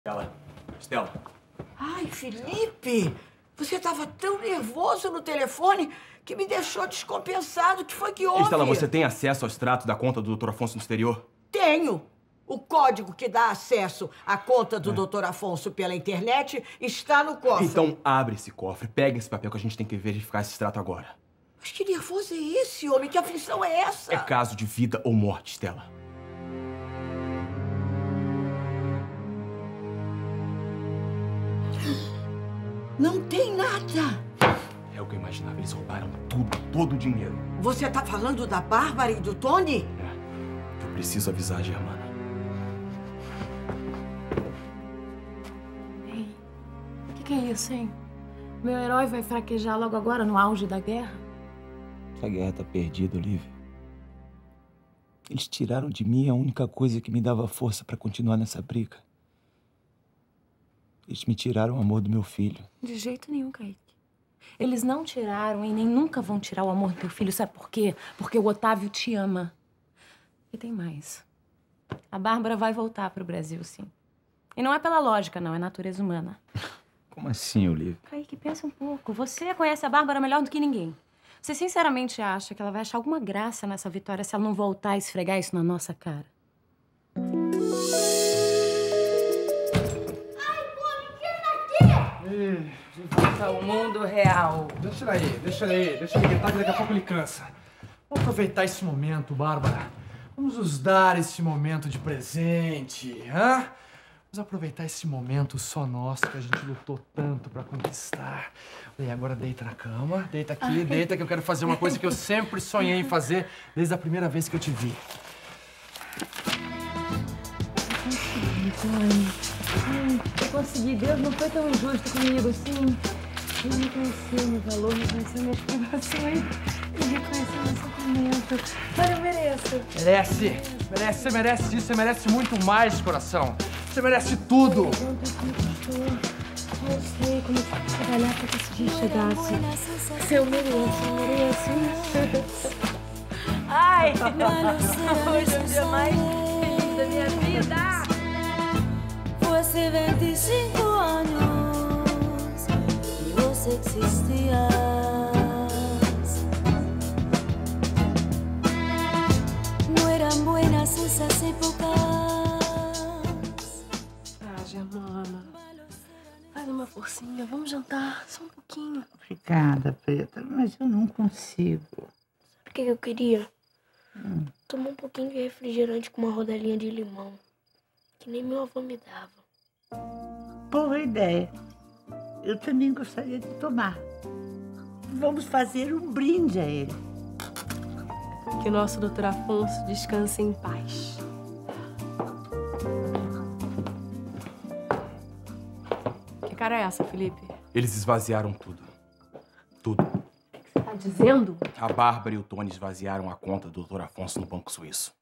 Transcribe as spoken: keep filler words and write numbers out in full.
Estela, Estela. Ai, Felipe, você estava tão nervoso no telefone que me deixou descompensado. O que foi que houve? Estela, você tem acesso ao extrato da conta do doutor Afonso no exterior? Tenho. O código que dá acesso à conta do é. doutor Afonso pela internet está no cofre. Então abre esse cofre, pega esse papel que a gente tem que verificar esse extrato agora. Mas que nervoso é esse, homem? Que aflição é essa? É caso de vida ou morte, Estela. Não tem nada. É o que eu imaginava. Eles roubaram tudo, todo o dinheiro. Você tá falando da Bárbara e do Tony? É. Eu preciso avisar a Germana. Ei, o que, que é isso, hein? Meu herói vai fraquejar logo agora, no auge da guerra? Essa guerra tá perdida, Olivia. Eles tiraram de mim a única coisa que me dava força pra continuar nessa briga. Eles me tiraram o amor do meu filho. De jeito nenhum, Kaique. Eles não tiraram e nem nunca vão tirar o amor do teu filho. Sabe por quê? Porque o Otávio te ama. E tem mais. A Bárbara vai voltar pro Brasil, sim. E não é pela lógica, não. É natureza humana. Como assim, Olivia? Kaique, pensa um pouco. Você conhece a Bárbara melhor do que ninguém. Você sinceramente acha que ela vai achar alguma graça nessa vitória se ela não voltar a esfregar isso na nossa cara? De volta ao mundo real. Deixa ele aí, deixa ele aí, deixa ele gritar que daqui a pouco ele cansa. Vamos aproveitar esse momento, Bárbara. Vamos nos dar esse momento de presente, hã? Vamos aproveitar esse momento só nosso que a gente lutou tanto pra conquistar. E agora deita na cama, deita aqui, Ai. deita que eu quero fazer uma coisa que eu sempre sonhei em fazer desde a primeira vez que eu te vi. Eu consegui. Deus não foi tão injusto comigo assim. Ele reconheceu meu valor, reconheceu minhas privações e reconheceu meu sofrimento. Mas eu mereço. Merece. Merece. Você merece disso. Você merece muito mais, coração. Você merece tudo. Eu sei como trabalhar pra que esse dia chegasse. Eu mereço, eu mereço. Ai, hoje é o dia mais feliz da minha vida. Hace veinticinco años y vos existías. No eran buenas esas épocas. Ah, Germana, faz uma forcinha, vamos jantar, só um pouquinho. Obrigada, Preta, mas eu não consigo. Sabe o que eu queria? Hum. Tomar um pouquinho de refrigerante com uma rodelinha de limão, que nem meu avô me dava. Boa ideia. Eu também gostaria de tomar. Vamos fazer um brinde a ele. Que o nosso doutor Afonso descanse em paz. Que cara é essa, Felipe? Eles esvaziaram tudo. Tudo. O que você tá dizendo? A Bárbara e o Tony esvaziaram a conta do doutor Afonso no Banco Suíço.